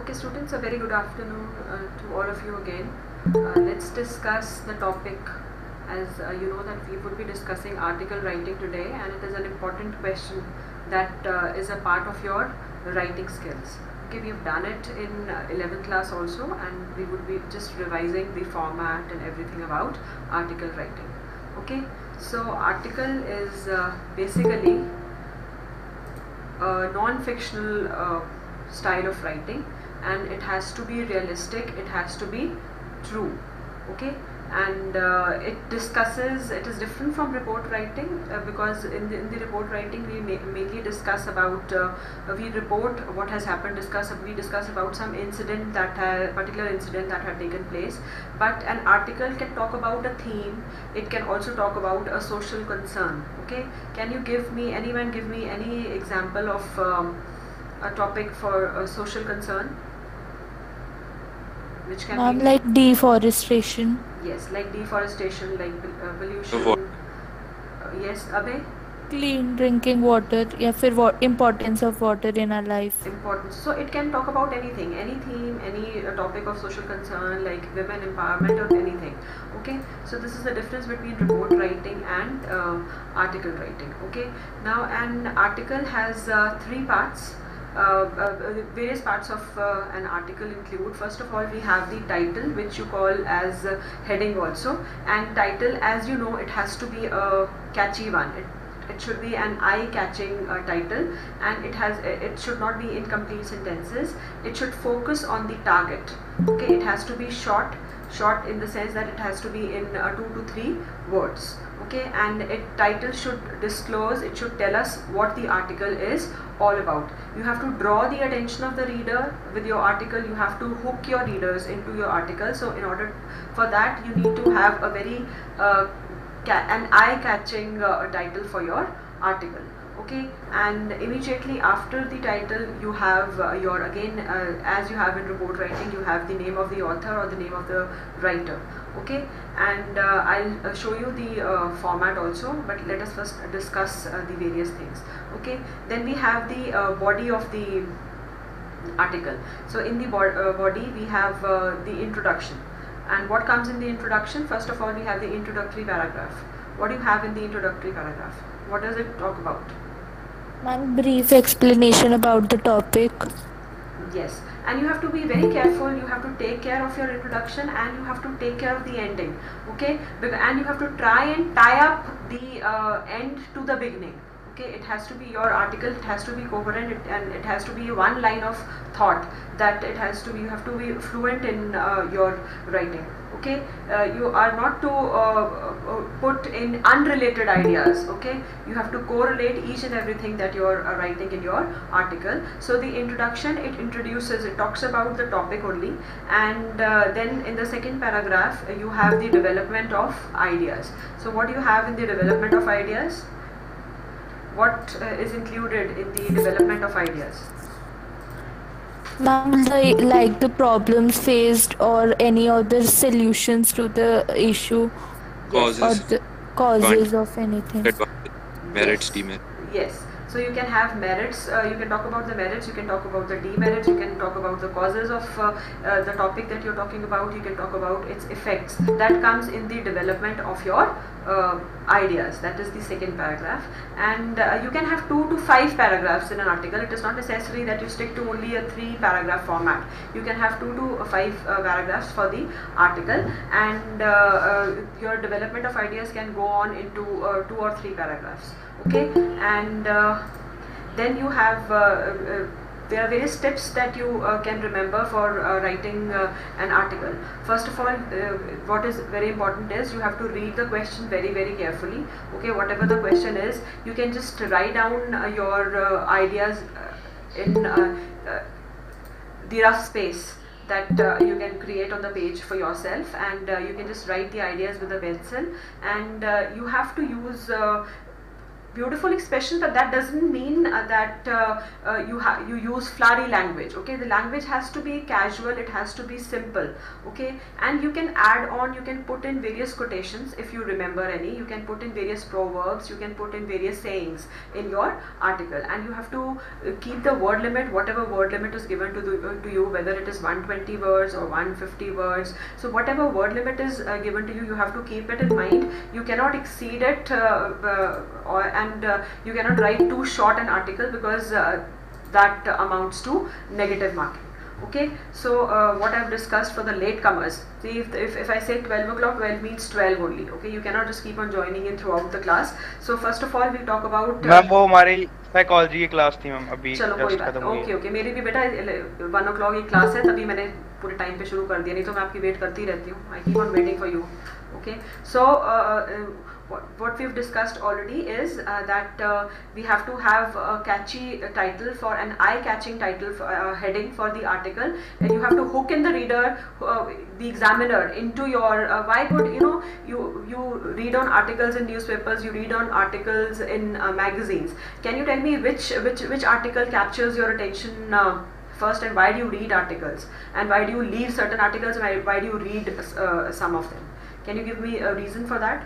Okay, students, a very good afternoon to all of you again. Let's discuss the topic. As you know that we would be discussing article writing today, and it is an important question that is a part of your writing skills. Okay, we've done it in 11th class also, and we would be just revising the format and everything about article writing. Okay, so article is basically a non-fictional style of writing, and it has to be realistic, it has to be true. Okay, and it is different from report writing because in the report writing we mainly discuss about we report what has happened, we discuss about some incident particular incident that had taken place. But an article can talk about a theme, it can also talk about a social concern. Okay, can you give me any example of a topic for a social concern, which can be Like deforestation. Yes, like deforestation, like pollution. Yes, Abhay? Clean drinking water, या फिर importance of water in our life. Importance. So it can talk about anything, any theme, any topic of social concern, like women empowerment or anything. Okay, so this is the difference between report writing and article writing. Okay, now an article has three parts. Various parts of an article include, first of all, we have the title, which you call as heading also. And title, as you know, it has to be a catchy one. It should be an eye-catching title, and it should not be incomplete sentences. It should focus on the target. Okay, it has to be short in the sense that it has to be in 2 to 3 words. Okay, and title should disclose, it should tell us what the article is all about. You have to draw the attention of the reader with your article. You have to hook your readers into your article. So in order for that, you need to have a very an eye-catching title for your article. Okay, and immediately after the title you have your as you have in report writing, you have the name of the author or the name of the writer. Okay, and I'll show you the format also, but let us first discuss the various things. Okay, then we have the body of the article. So in the body we have the introduction. And what comes in the introduction? First of all, we have the introductory paragraph. What do you have in the introductory paragraph? What does it talk about? One brief explanation about the topic. Yes, and you have to be very careful. You have to take care of your introduction, and you have to take care of the ending. Okay, and you have to try and tie up the end to the beginning. Okay, it has to be your article, it has to be coherent, and it has to be one line of thought, that it has to be, you have to be fluent in your writing. Okay, you are not to put in unrelated ideas. Okay, you have to correlate each and everything that you are writing in your article. So the introduction, it talks about the topic only, and then in the second paragraph you have the development of ideas. So what do you have in the development of ideas? What is included in the development of ideas? Like the problems faced or any other solutions to the issue. Causes. Or the causes of anything. Merits, Yes. demerits. Yes. So you can have merits, you can talk about the merits, you can talk about the demerits, you can talk about the causes of the topic that you're talking about, you can talk about its effects. That comes in the development of your ideas. That is the second paragraph. And you can have 2 to 5 paragraphs in an article. It is not necessary that you stick to only a 3 paragraph format. You can have 2 to 5 paragraphs for the article, and your development of ideas can go on into 2 or 3 paragraphs. Okay, and then you have there are various tips that you can remember for writing an article. First of all, what is very important is you have to read the question very, very carefully. Okay, whatever the question is, you can just write down your ideas in the rough space that you can create on the page for yourself, and you can just write the ideas with a pencil, and you have to use beautiful expression, but that doesn't mean that you use flowery language. Okay, the language has to be casual, it has to be simple. Okay, and you can add on, you can put in various quotations if you remember any, you can put in various proverbs, you can put in various sayings in your article, and you have to keep the word limit, whatever word limit is given to you, whether it is 120 words or 150 words. So whatever word limit is given to you, you have to keep it in mind. You cannot exceed it, and you cannot write too short an article, because that amounts to negative marking. Okay, so what I've discussed for the latecomers, see, if I say 12 o'clock, 12 means 12 only. Okay, you cannot just keep on joining in throughout the class. So first of all we talk about ma'am वो हमारी psychology की class थी ma'am, अभी चलो कोई just बात खत्म हुई है। ओके, मेरी भी बेटा 1 o'clock की क्लास है, तभी मैंने पूरे टाइम पे शुरू कर दिया, नहीं तो मैं आपकी वेट करती रहती हूँ. I keep on waiting for you. Okay, so what we've discussed already is that we have to have a catchy title, for an eye-catching title, heading for the article, and you have to hook in the reader, the examiner, into your why would you read on articles in newspapers, you read on articles in magazines. Can you tell me which article captures your attention first, and why do you read articles, and why do you leave certain articles, and why do you read some of them? Can you give me a reason for that?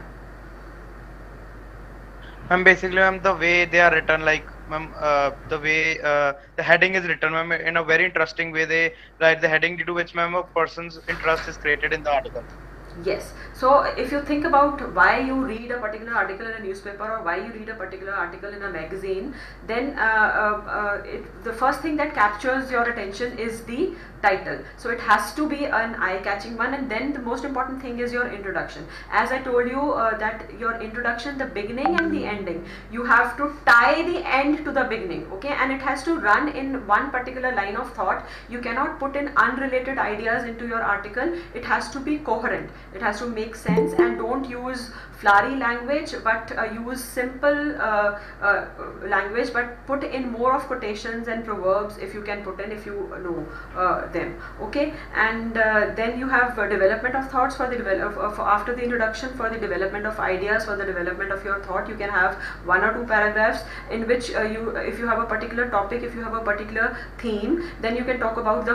Ma'am, basically, ma'am, the way they are written, like, ma'am, the way the heading is written, ma'am, in a very interesting way, they write the heading due to which, ma'am, a person's interest is created in the article. Yes. So if you think about why you read a particular article in a newspaper, or why you read a particular article in a magazine, then the first thing that captures your attention is the title. So it has to be an eye-catching one, and then the most important thing is your introduction. As I told you that your introduction, the beginning and the ending, you have to tie the end to the beginning, okay, and it has to run in one particular line of thought. You cannot put in unrelated ideas into your article. It has to be coherent, it has to make sense, and don't use flowery language, but use simple language, but put in more of quotations and proverbs if you can put in, if you know them. Okay, and then you have development of thoughts for the after the introduction, for the development of ideas, for the development of your thought. You can have 1 or 2 paragraphs in which if you have a particular topic, if you have a particular theme, then you can talk about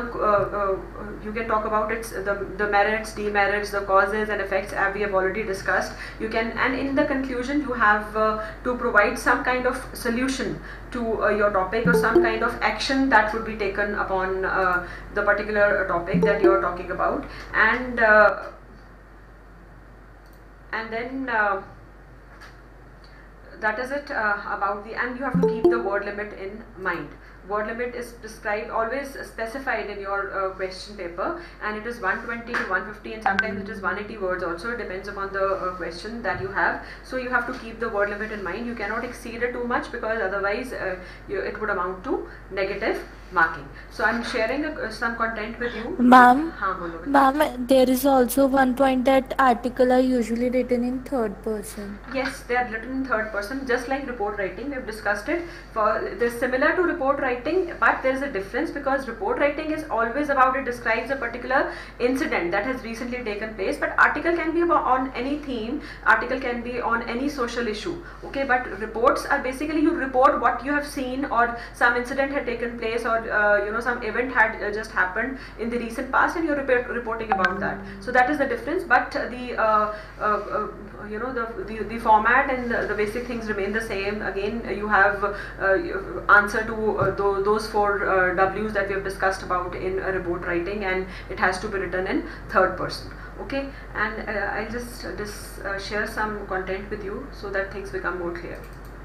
its the merits, demerits, the causes and effects, as we have already discussed. You can, and in the conclusion you have to provide some kind of solution to your topic, or some kind of action that would be taken upon the particular topic that you are talking about, and then that is it about the, and you have to keep the word limit in mind. Word limit is prescribed, always specified in your question paper, and it is 120 to 150, and sometimes it is 180 words also. It depends upon the question that you have. So you have to keep the word limit in mind. You cannot exceed it too much, because otherwise it would amount to negative marking. So I'm sharing some content with you. Ma'am, there is also one point that articles are usually written in third person. Yes, they are written in third person, just like report writing. We have discussed it. They're similar to report writing, but there is a difference, because report writing is always about, it describes a particular incident that has recently taken place, but article can be on any theme, article can be on any social issue. Okay, but reports are basically, you report what you have seen, or some incident had taken place, or some event had just happened in the recent past, and you're reporting about that. So that is the difference, but the the format and the basic things remain the same. Again, you have answer to those 4 W's that we have discussed about in report writing, and it has to be written in third person. Okay, and I'll just share some content with you so that things become more clear.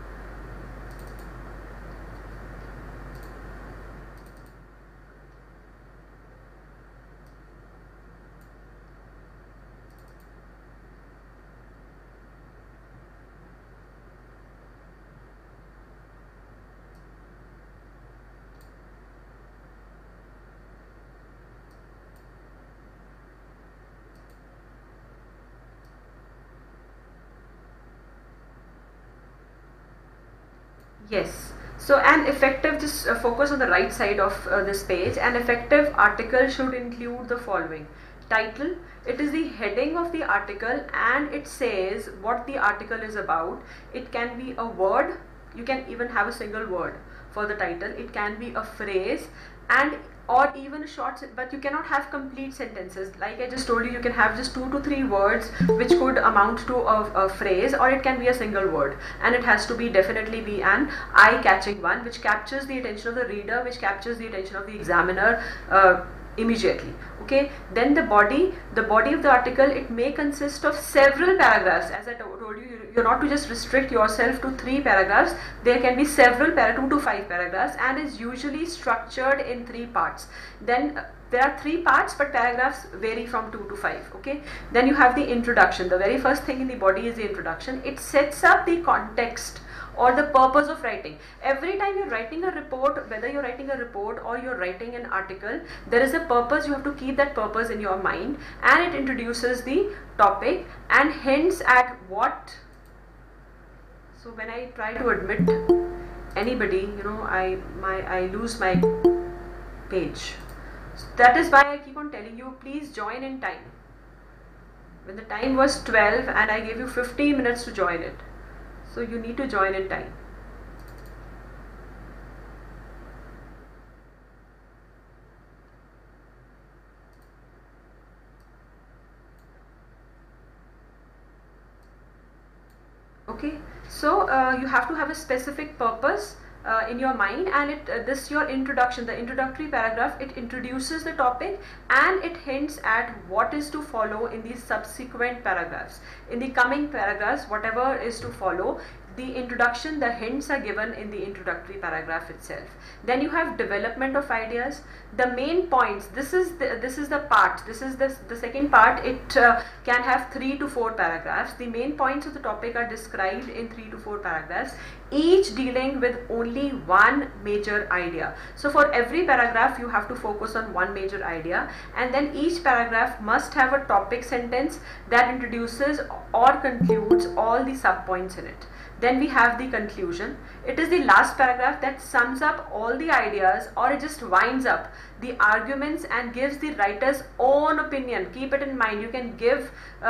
Yes. So an effective, just focus on the right side of this page. An effective article should include the following: title, it is the heading of the article, and it says what the article is about. It can be a word, you can even have a single word for the title, it can be a phrase, and or even a short, but you cannot have complete sentences. Like I just told you, you can have just 2 to 3 words which could amount to a phrase, or it can be a single word, and it has to be definitely be an eye-catching one which captures the attention of the reader, which captures the attention of the examiner immediately. Okay, then the body of the article, it may consist of several paragraphs. As I told you, you're not to just restrict yourself to 3 paragraphs. There can be several 2 to 5 paragraphs, and is usually structured in 3 parts. Then there are 3 parts, but paragraphs vary from 2 to 5. Okay, then you have the introduction. The very first thing in the body is the introduction. It sets up the context or the purpose of writing. Every time you're writing a report, whether you're writing a report or you're writing an article, there is a purpose. You have to keep that purpose in your mind, and it introduces the topic and hints at what. So when I try to admit anybody, you know, I lose my page. So that is why I keep on telling you, please join in time. When the time was 12 and I gave you 15 minutes to join it. So you need to join in time. Okay, so you have to have a specific purpose in your mind, and this your introduction, the introductory paragraph, it introduces the topic and it hints at what is to follow in the subsequent paragraphs. In the coming paragraphs, whatever is to follow, the introduction, the hints are given in the introductory paragraph itself. Then you have development of ideas, the main points. This is the part, this is the second part. It can have 3 to 4 paragraphs. The main points of the topic are described in 3 to 4 paragraphs, each dealing with only one major idea. So for every paragraph you have to focus on one major idea, and then each paragraph must have a topic sentence that introduces or concludes all the subpoints in it. Then we have the conclusion. It is the last paragraph that sums up all the ideas, or it just winds up the arguments and gives the writer's own opinion. Keep it in mind, you can give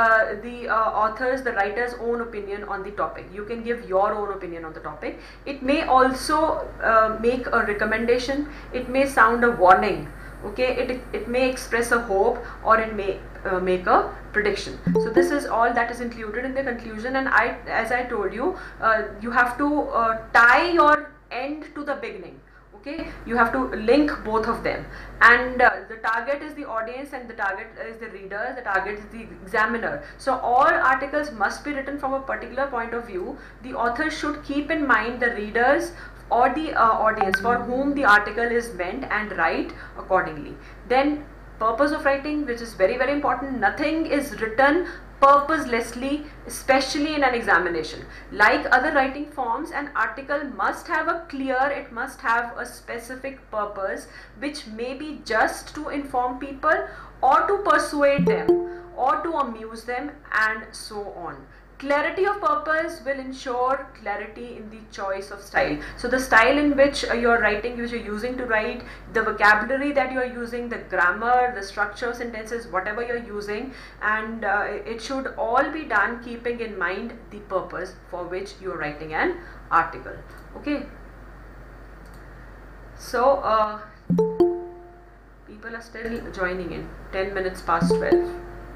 the authors, the writer's own opinion on the topic. You can give your own opinion on the topic. It may also make a recommendation, it may sound a warning. Okay, it may express a hope, or it may make a prediction. So this is all that is included in the conclusion, and as I told you, you have to tie your end to the beginning. Okay, you have to link both of them, and the target is the audience, and the target is the reader, the target is the examiner. So all articles must be written from a particular point of view. The author should keep in mind the readers or the audience for whom the article is meant, and write accordingly. Then purpose of writing, which is very, very important. Nothing is written purposelessly, especially in an examination. Like other writing forms, an article must have a clear, it must have a specific purpose, which may be just to inform people, or to persuade them, or to amuse them, and so on. Clarity of purpose will ensure clarity in the choice of style. So the style in which you're writing, which you're using to write, the vocabulary that you're using, the grammar, the structure of sentences, whatever you're using, and it should all be done keeping in mind the purpose for which you're writing an article. Okay. So people are still joining in. 10 minutes past 12.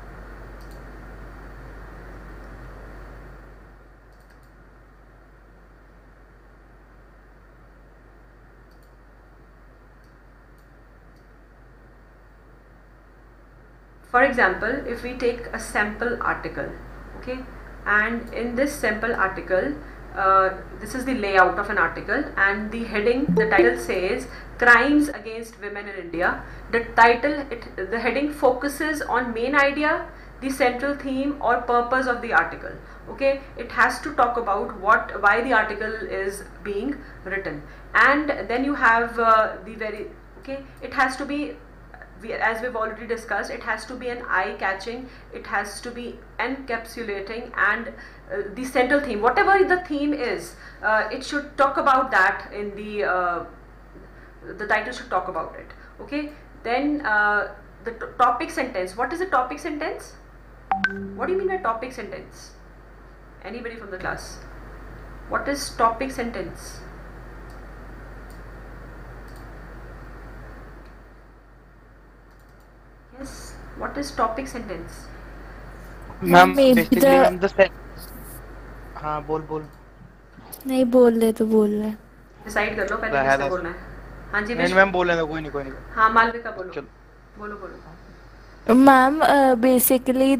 For example, if we take a sample article, okay, and in this sample article, this is the layout of an article, and the heading, the title says Crimes Against Women in India. The title, the heading focuses on main idea, the central theme or purpose of the article. Okay, it has to talk about why the article is being written, and then you have it has to be, as we've already discussed, it has to be an eye-catching, it has to be encapsulating, and the central theme, whatever the theme is, it should talk about that in the title should talk about it. Okay, then the the topic sentence. What is a topic sentence? What do you mean by topic sentence? Anybody from the class? What is topic sentence? Yes. What is topic sentence? Ma'am, Maybe basically the हम the हाँ बोल नहीं बोल रहे तो बोल रहे. Decide कर लो पहले है किसने दस बोलना है. हाँ जी नहीं विश्व. मैम बोल लेना कोई नहीं हाँ मालविका बोलो. चलो बोलो बोलो. Ma'am, basically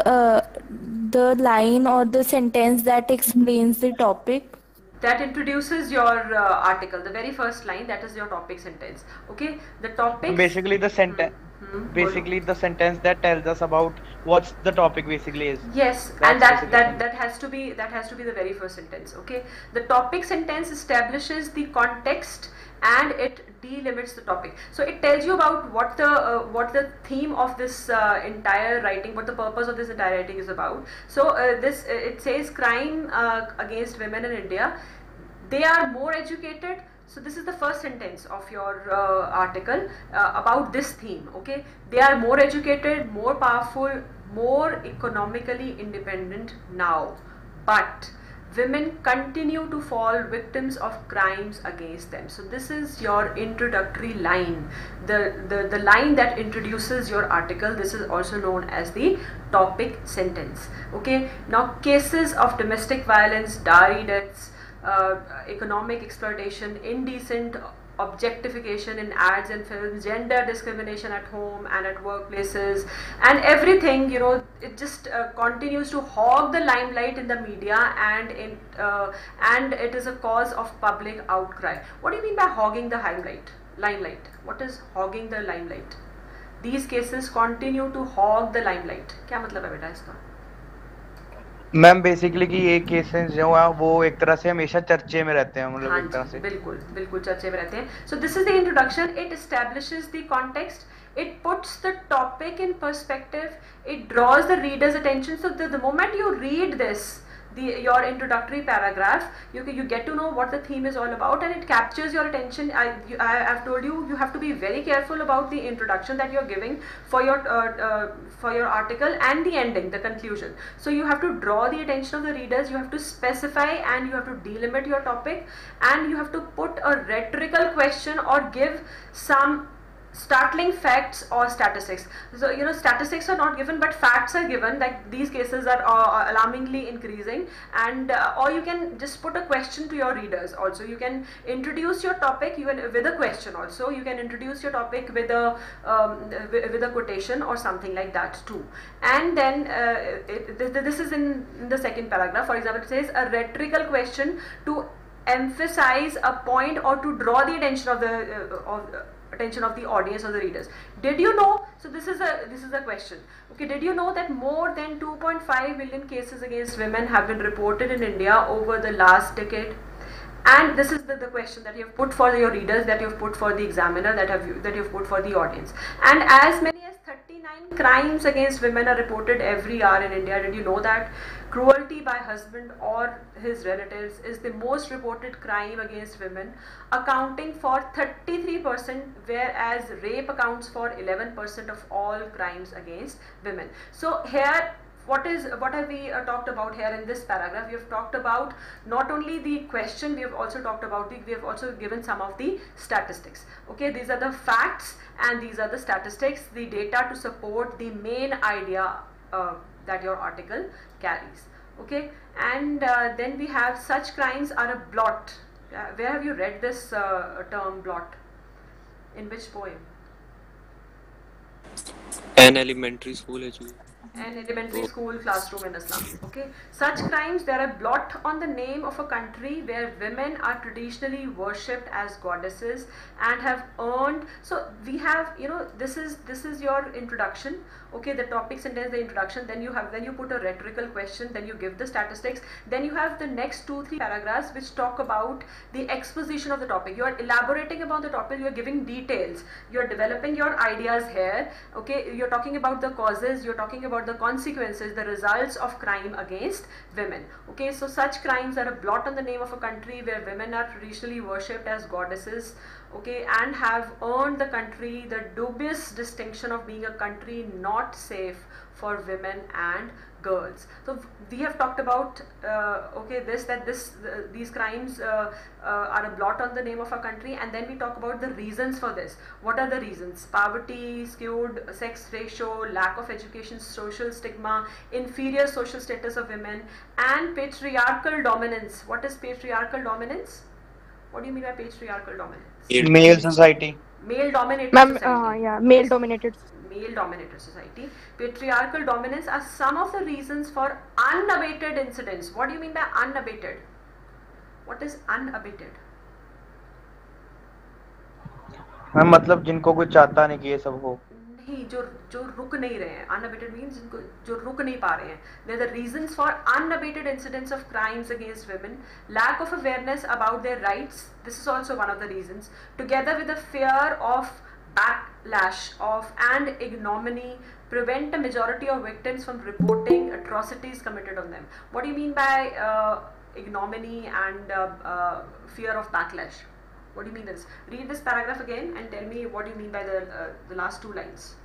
the line or the sentence that explains the topic. That introduces your article. The very first line, that is your topic sentence. Okay, the topic. basically the sentence basically the sentence that tells us about what the topic basically is. Yes, That's and that basically that has to be the very first sentence. Okay, the topic sentence establishes the context and it delimits the topic. So it tells you about what the theme of this entire writing, what the purpose of this entire writing is about. So it says crime against women in India. They are more educated. So this is the first sentence of your article about this theme. Okay, they are more educated, more powerful, more economically independent now, but women continue to fall victims of crimes against them. So this is your introductory line, the line that introduces your article. This is also known as the topic sentence. Okay, now cases of domestic violence, dowry deaths, economic exploitation, indecent objectification in ads and films, gender discrimination at home and at workplaces, and everything, you know, it just continues to hog the limelight in the media, and it is a cause of public outcry. What do you mean by hogging the limelight? What is hogging the limelight? These cases continue to hog the limelight. क्या मतलब है बेटा इसका? Ma'am basically कि ये cases जो है वो एक तरह से हमेशा चर्चे में रहते हैं, मतलब एक तरह से बिल्कुल बिल्कुल चर्चे में रहते हैं. So this is the introduction. It establishes the context. It puts the topic in perspective. It draws the reader's attention. So the moment you read this, your introductory paragraph, you get to know what the theme is all about, and it captures your attention. I've told you, you have to be very careful about the introduction that you're giving for your article and the ending, the conclusion. So you have to draw the attention of the readers, you have to specify and you have to delimit your topic, and you have to put a rhetorical question or give some startling facts or statistics. So you know, statistics are not given but facts are given, like these cases are alarmingly increasing, and or you can just put a question to your readers. Also you can introduce your topic with a question. Also you can introduce your topic with a quotation or something like that too. And then this is in the second paragraph. For example, it says a rhetorical question to emphasize a point or to draw the attention of the audience or the readers. Did you know? So this is a question. Okay, did you know that more than 2.5 million cases against women have been reported in India over the last decade? And this is the question that you have put for your readers, that you have put for the examiner, that you have put for the audience. And as many as 39 crimes against women are reported every hour in India. Did you know that? Cruelty by husband or his relatives is the most reported crime against women, accounting for 33%, whereas rape accounts for 11% of all crimes against women. So here, what have we talked about here in this paragraph? We have talked about not only the question, we have also given some of the statistics. Okay, these are the facts and these are the statistics, the data to support the main idea that your article carries. Okay, and then we have such crimes are a blot. Where have you read this term blot? In which poem? An elementary school education. An elementary school classroom in Islam. Okay, such crimes, they are a blot on the name of a country where women are traditionally worshipped as goddesses and have earned. So we have, you know, this is your introduction. Okay, the topic sentence, the introduction, then you put a rhetorical question, then you give the statistics, then you have the next 2-3 paragraphs which talk about the exposition of the topic. You are elaborating about the topic, you are giving details, you are developing your ideas here. Okay, you're talking about the causes, you're talking about about the consequences, the results of crime against women. Okay, so such crimes are a blot on the name of a country where women are traditionally worshipped as goddesses, okay, and have earned the country the dubious distinction of being a country not safe for women and girls. So we have talked about these crimes are a blot on the name of a country, and then we talk about the reasons for this. What are the reasons? Poverty, skewed sex ratio, lack of education, social stigma, inferior social status of women, and patriarchal dominance. What is patriarchal dominance? What do you mean by patriarchal dominance? Male society. Male dominated Ma'am, society. yeah, male dominated. Male dominated society. Patriarchal dominance are some of the reasons for unabated incidents. What do you mean by unabated? What is unabated? Ma'am मतलब जिनको कोई चाहता नहीं कि ये सब हो. नहीं, जो रुक नहीं रहे हैं. Unabated means जिनको जो रुक नहीं पा रहे हैं. They are the reasons for unabated incidents of crimes against women. Lack of awareness about their rights. This is also one of the reasons. Together with the fear of backlash and ignominy, prevent a majority of victims from reporting atrocities committed on them. What do you mean by ignominy and fear of backlash? What do you mean this? Read this paragraph again and tell me what you mean by the last two lines.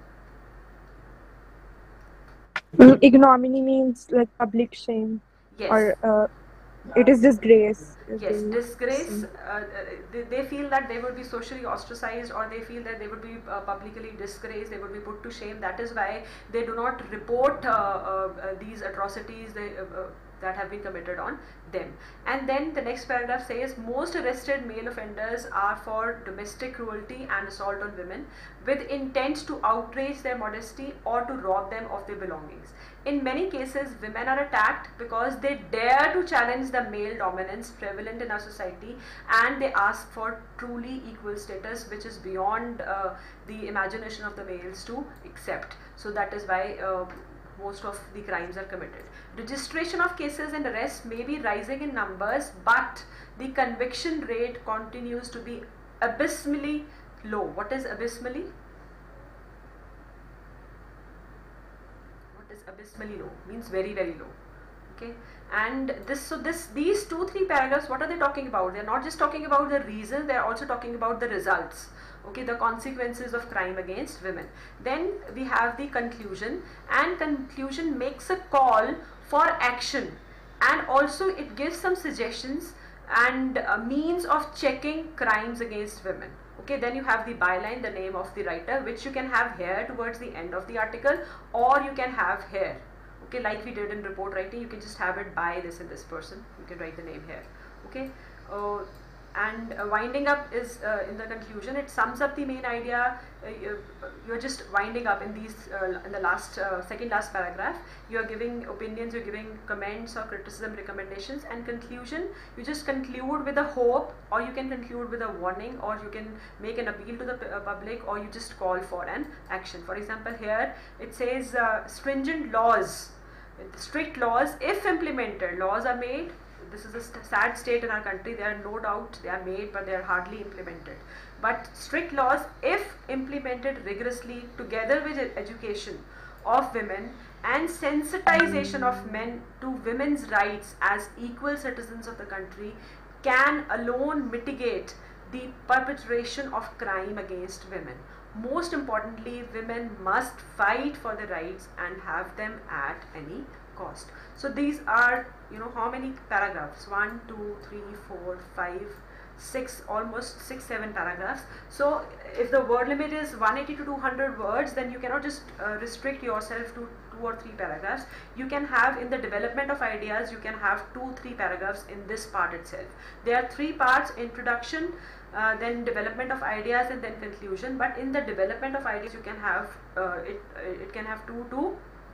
Ignominy means like public shame. Yes. Or it is disgrace. Yes, disgrace. They feel that they would be socially ostracized, or they feel that they would be publicly disgraced, they would be put to shame. That is why they do not report these atrocities that have been committed on them. And then the next paragraph says, most arrested male offenders are for domestic cruelty and assault on women with intent to outrage their modesty or to rob them of their belongings. In many cases, women are attacked because they dare to challenge the male dominance prevalent in our society, and they ask for truly equal status, which is beyond the imagination of the males to accept. So that is why most of the crimes are committed. Registration of cases and arrests may be rising in numbers, but the conviction rate continues to be abysmally low. What is abysmally? What is abysmally low? Means very, very low. Okay, and these 2-3 paragraphs, what are they talking about? They're not just talking about the reasons, they're also talking about the results. Okay, the consequences of crime against women. Then we have the conclusion, and conclusion makes a call for action, and also it gives some suggestions and means of checking crimes against women. Okay, then you have the byline, the name of the writer, which you can have here towards the end of the article, or you can have here. Okay, like we did in report writing, you can just have it by this and this person. You can write the name here. Okay, and winding up is in the conclusion. It sums up the main idea. You're just winding up in these in the last second last paragraph. You are giving opinions, you're giving comments or criticism, recommendations, and conclusion. You just conclude with a hope, or you can conclude with a warning, or you can make an appeal to the public, or you just call for an action. For example, here it says stringent laws, strict laws, if implemented. Laws are made. This is a sad state in our country. There are no doubt they are made, but they are hardly implemented. But strict laws, if implemented rigorously, together with education of women and sensitization of men to women's rights as equal citizens of the country, can alone mitigate the perpetration of crime against women. Most importantly, women must fight for their rights and have them at any cost. So these are, how many paragraphs? 1, 2, 3, 4, 5, 6, almost 6, 7 paragraphs. So if the word limit is 180 to 200 words, then you cannot just restrict yourself to 2 or 3 paragraphs. You can have, in the development of ideas, you can have 2-3 paragraphs in this part itself. There are 3 parts: introduction, then development of ideas, and then conclusion. But in the development of ideas, you can have it can have 2 to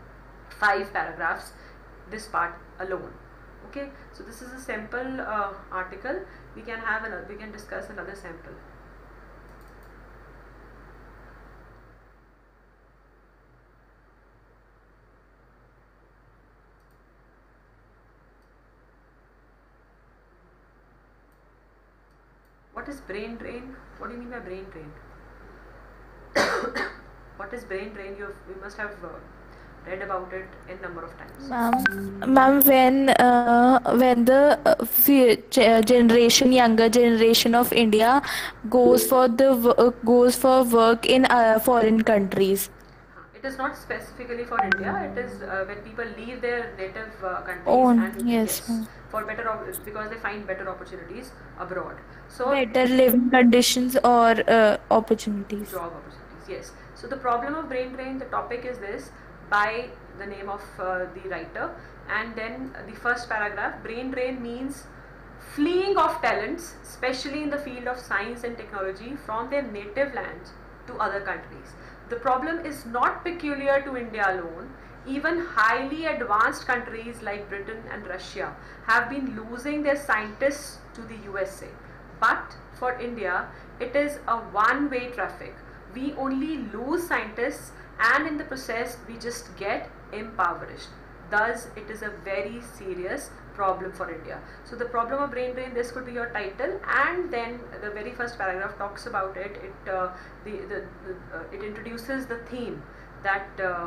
5 paragraphs, this part alone. Okay, so this is a sample article. We can discuss another sample. What is brain drain? What do you mean by brain drain? What is brain drain? You must have read about it in number of times. Ma'am, when the younger generation of India goes for work in foreign countries. It is not specifically for India. It is when people leave their native countries Oh, and yes, ma'am. for because they find better opportunities abroad. So Better living conditions or opportunities. job opportunities, yes. So the problem of brain drain, the topic is this by the name of the writer, and then the first paragraph, brain drain means fleeing of talents, especially in the field of science and technology, from their native lands to other countries. The problem is not peculiar to India alone. Even highly advanced countries like Britain and Russia have been losing their scientists to the USA. But for India, it is a one-way traffic. We only lose scientists, and in the process, we just get impoverished. Thus, it is a very serious problem for India. So the problem of brain drain, this could be your title, and then the very first paragraph talks about it. It introduces the theme that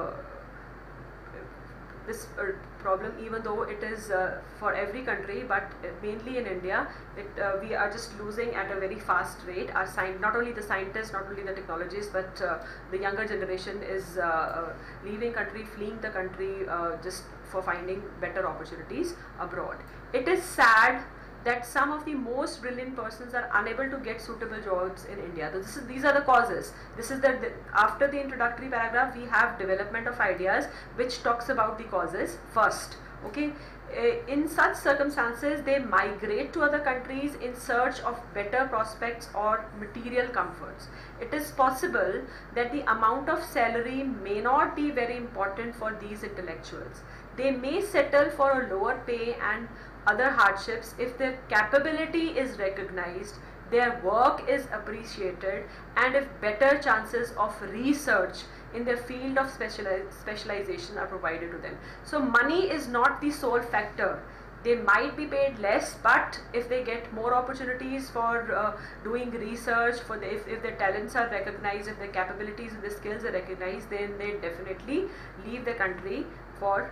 this problem, even though it is for every country, but mainly in India, we are just losing at a very fast rate. Not only the scientists, not only the technologists, but the younger generation is leaving country, fleeing the country just for finding better opportunities abroad. It is sad that some of the most brilliant persons are unable to get suitable jobs in India. These are the causes. This is after the introductory paragraph, we have development of ideas which talks about the causes first. Okay, in such circumstances, they migrate to other countries in search of better prospects or material comforts. It is possible that the amount of salary may not be very important for these intellectuals. They may settle for a lower pay and other hardships if their capability is recognized, their work is appreciated, and if better chances of research in their field of specialization are provided to them. So money is not the sole factor. They might be paid less, but if they get more opportunities for doing research, if their talents are recognized, if their capabilities and their skills are recognized, then they definitely leave the country for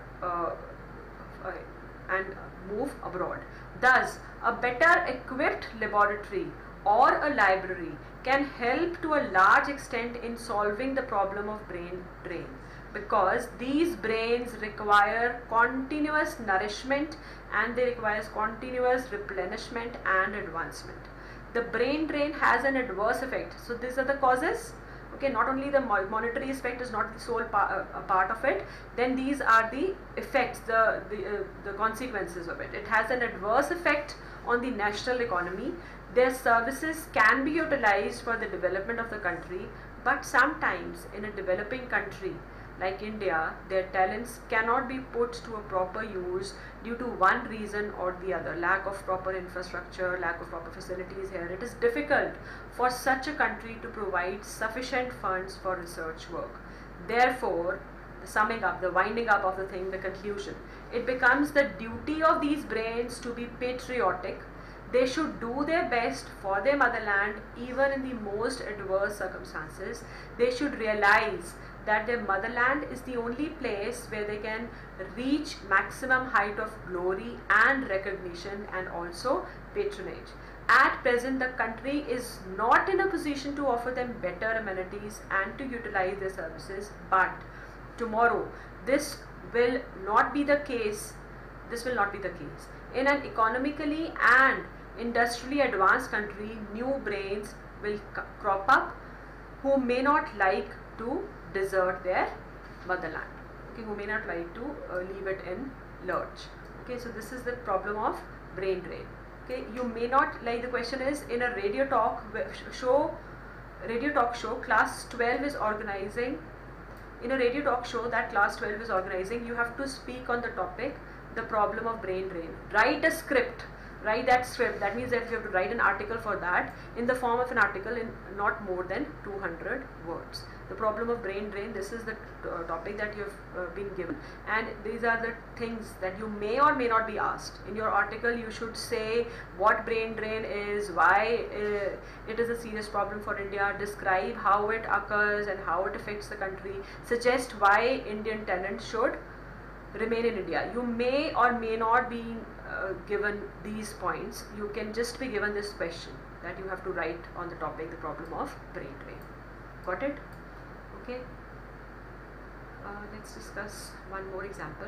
and move abroad. Thus, a better equipped laboratory or a library can help to a large extent in solving the problem of brain drain, because these brains require continuous nourishment and they require continuous replenishment and advancement. The brain drain has an adverse effect. So these are the causes. Okay, not only the monetary aspect is not the sole part of it, then these are the effects, the consequences of it. It has an adverse effect on the national economy. Their services can be utilized for the development of the country, but sometimes in a developing country like India, their talents cannot be put to a proper use due to one reason or the other. Lack of proper infrastructure, lack of proper facilities here. It is difficult for such a country to provide sufficient funds for research work. Therefore, the summing up, the winding up of the thing, the conclusion, it becomes the duty of these brains to be patriotic. They should do their best for their motherland even in the most adverse circumstances. They should realize that their motherland is the only place where they can reach maximum height of glory and recognition and also patronage. At present, the country is not in a position to offer them better amenities and to utilize their services, but tomorrow this will not be the case. This will not be the case. In an economically and industrially advanced country, new brains will crop up who may not like to desert their motherland, okay, who may not like to leave it in lurch. Okay, so this is the problem of brain drain. Okay, you may not like, the question is, in a radio talk show, class 12 is organizing, in a radio talk show that class 12 is organizing, you have to speak on the topic, the problem of brain drain. Write a script. Write that script. That means that you have to write an article for that in the form of an article in not more than 200 words. The problem of brain drain, this is the topic that you have been given, and these are the things that you may or may not be asked. In your article you should say what brain drain is, why it is a serious problem for India, describe how it occurs and how it affects the country, suggest why Indian talent should remain in India. You may or may not be given these points. You can just be given this question that you have to write on the topic, the problem of brain drain. Got it? Okay. Let's discuss one more example.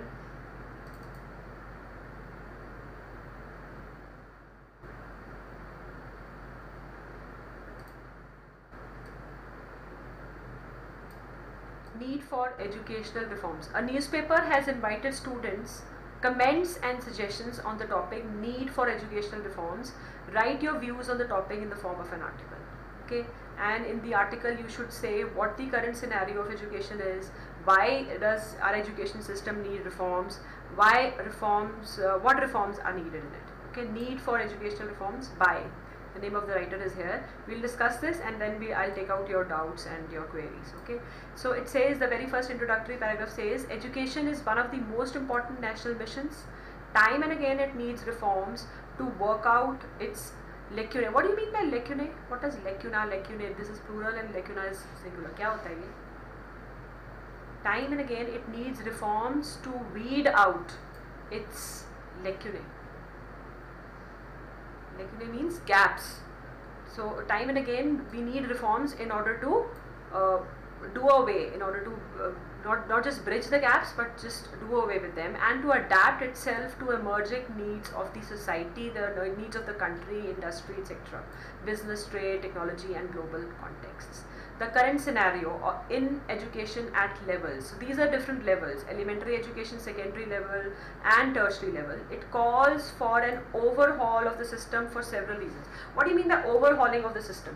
Need for educational reforms. A newspaper has invited students comments and suggestions on the topic need for educational reforms. Write your views on the topic in the form of an article. Okay, and in the article you should say what the current scenario of education is, why does our education system need reforms, why reforms, what reforms are needed in it. Okay, need for educational reforms by. The name of the writer is here. We'll discuss this and then I'll take out your doubts and your queries. Okay, so it says, the very first introductory paragraph says, education is one of the most important national missions. Time and again it needs reforms to work out its lacunae. What do you mean by lacunae? What does lacuna, lacunae? This is plural and lacuna is singular. क्या होता है ये? Time and again it needs reforms to weed out its lacunae. Lacunae means gaps. So time and again we need reforms in order to do away, in order to not just bridge the gaps but just do away with them, and to adapt itself to emerging needs of the society, the needs of the country, industry, etc., business, trade, technology and global contexts. The current scenario in education at levels, so these are different levels: elementary education, secondary level and tertiary level. It calls for an overhaul of the system for several reasons. What do you mean by overhauling of the system?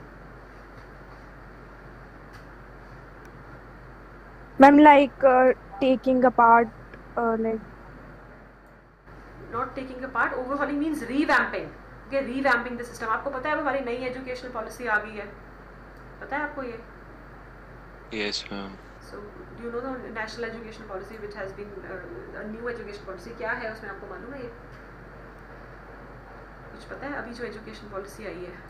Ma'am, like taking apart, like not taking apart. Overhauling means revamping. Okay, revamping the system. आपको पता है अब हमारी नई educational policy आ गई है, पता है आपको ये? Yes, ma'am. So do you know the national education policy which has been a new education policy? क्या है उसमें, आपको मालूम है ये? कुछ पता है अभी जो education policy आई है?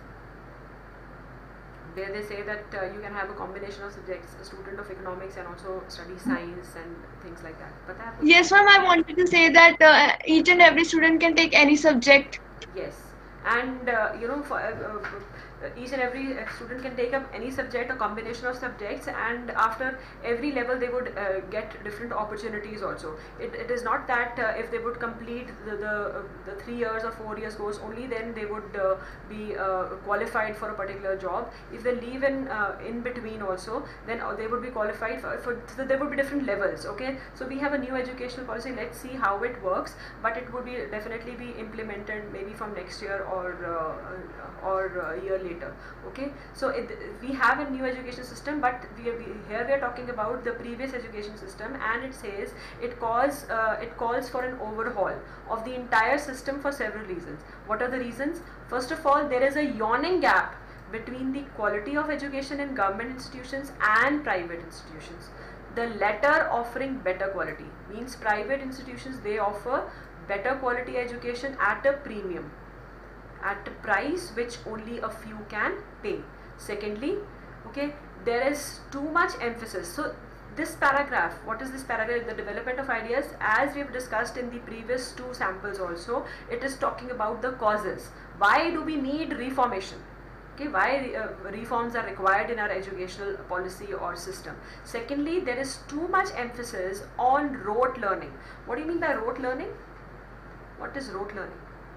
There they say that you can have a combination of subjects, a student of economics and also study science and things like that. पता है आपको? Yes, ma'am. I wanted to say that each and every student can take any subject. Yes, and you know, for, each and every student can take up any subject, a combination of subjects, and after every level they would get different opportunities also. It is not that if they would complete the 3 years or 4 years course, only then they would be qualified for a particular job. If they leave in between also, then they would be qualified for so there would be different levels. Okay, so we have a new educational policy. Let's see how it works, but it would be definitely be implemented maybe from next year or a year later. Okay, so we have a new education system, but here we are talking about the previous education system, and it says it calls for an overhaul of the entire system for several reasons. What are the reasons? First of all, there is a yawning gap between the quality of education in government institutions and private institutions. The latter offering better quality means private institutions, they offer better quality education at a premium, at a price which only a few can pay. Secondly, okay, there is too much emphasis. So this paragraph, what is this paragraph? The development of ideas, as we have discussed in the previous 2 samples also, it is talking about the causes. Why do we need reformation? Okay, why reforms are required in our educational policy or system. Secondly, there is too much emphasis on rote learning. What do you mean by rote learning? What is rote learning?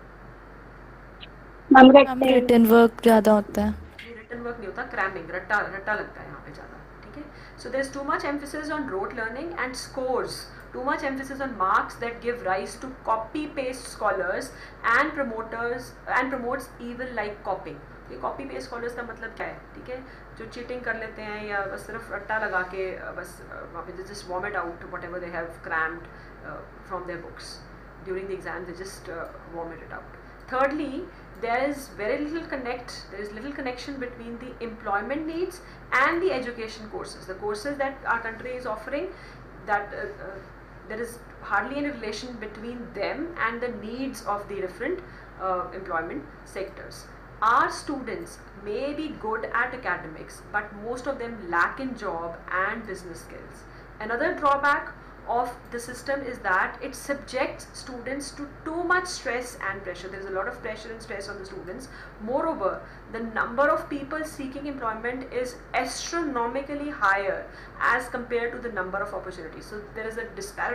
written work ज़्यादा होता है. Written work नहीं होता, cramming, रट्टा लगता है यहाँ पे ज़्यादा. ठीक है? So there is too much emphasis on rote learning and scores. Too much emphasis on marks that give rise to copy-paste scholars and promotes evil like copying. ये copy paste scholars का मतलब क्या है? ठीक है, जो चीटिंग कर लेते हैं या बस सिर्फ रट्टा लगा के बस वहाँ पे just vomit out whatever they have crammed from their books during the exam, they just vomit it out. Thirdly, there is little connection between the employment needs and the education courses. The courses that our country is offering, that there is hardly any relation between them and the needs of the different employment sectors. Our students may be good at academics, but most of them lack in job and business skills. Another drawback of the system is that it subjects students to too much stress and pressure. There is a lot of pressure and stress on the students. Moreover, the number of people seeking employment is astronomically higher as compared to the number of opportunities. So there is a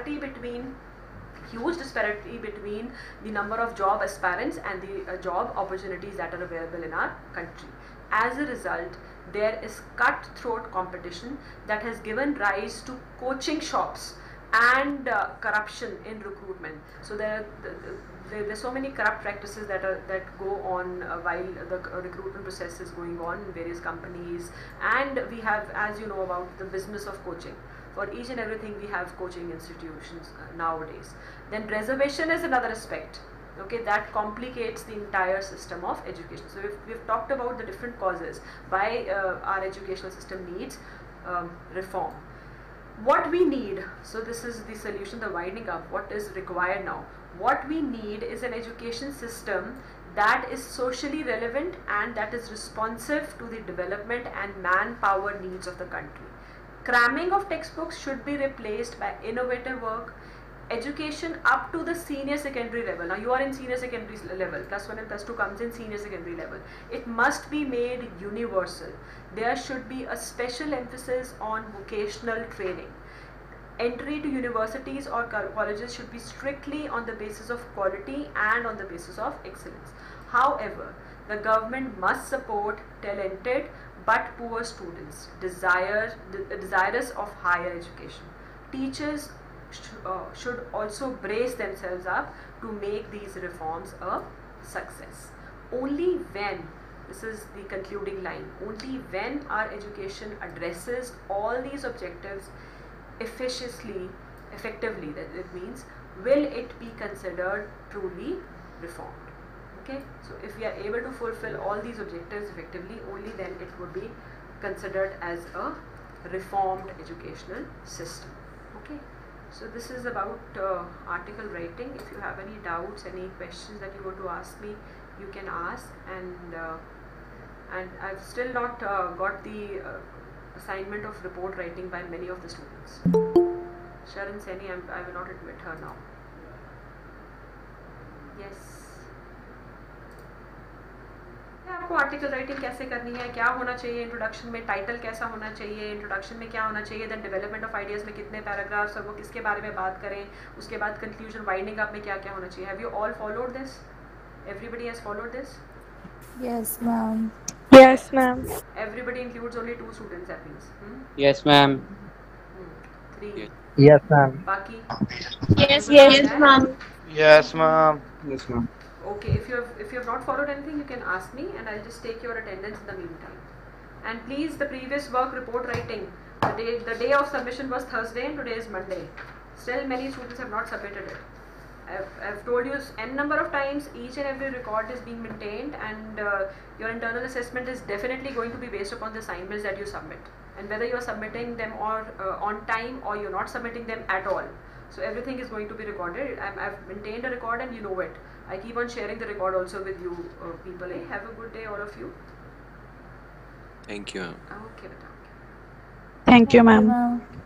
huge disparity between the number of job aspirants and the job opportunities that are available in our country. As a result, there is cutthroat competition that has given rise to coaching shops and corruption in recruitment. So there are so many corrupt practices that go on while the recruitment process is going on in various companies. And we have, as you know, about the business of coaching. For each and everything we have coaching institutions nowadays. Then reservation is another aspect, okay, that complicates the entire system of education. So we've talked about the different causes why our educational system needs reform. What we need, so this is the solution, the winding up, what is required now. What we need is an education system that is socially relevant and that is responsive to the development and manpower needs of the country. Cramming of textbooks should be replaced by innovative work. Education up to the senior secondary level. Now you are in senior secondary level, +1 and +2 comes in senior secondary level. It must be made universal. There should be a special emphasis on vocational training. Entry to universities or colleges should be strictly on the basis of quality and on the basis of excellence. However, the government must support talented but poor students desirous of higher education. Teachers should also brace themselves up to make these reforms a success. Only when, this is the concluding line, only when our education addresses all these objectives effectively, that it means, will it be considered truly reformed. Okay, so if we are able to fulfill all these objectives effectively, only then it would be considered as a reformed educational system. Okay, so this is about article writing. If you have any doubts, any questions that you want to ask me, you can ask. And I've still not got the assignment of report writing by many of the students. Sharon Seni, I will not admit her now. Yes. आपको article writing कैसे करनी है, क्या होना चाहिए introduction में, title कैसा होना चाहिए, इंट्रोडक्शन में क्या होना चाहिए, देन डेवलपमेंट ऑफ आइडियाज में कितने पैराग्राफ्स और वो किसके बारे में बात करें, उसके बाद कंक्लूजन वाइंडिंग अप में क्या क्या होना चाहिए. Have you all followed this? Everybody has followed this? Yes, ma'am. Yes, ma'am. Everybody includes only 2 students, that means. Yes, ma'am. 3. Yes. Yes, ma'am. Baki? Yes, ma'am. Yes, ma'am. Yes, ma'am. Okay, if you have not followed anything, you can ask me and I'll just take your attendance in the meantime. And please, the previous work report writing, the day of submission was Thursday and today is Monday. Still many students have not submitted it. I've told you n number of times, each and every record is being maintained, and your internal assessment is definitely going to be based upon the assignments that you submit, and whether you are submitting them or on time or you're not submitting them at all. So everything is going to be recorded. I've maintained a record and you know it. I keep on sharing the record also with you people. Have a good day, all of you. Thank you. Okay, beta. Thank you, ma'am. Ma'am.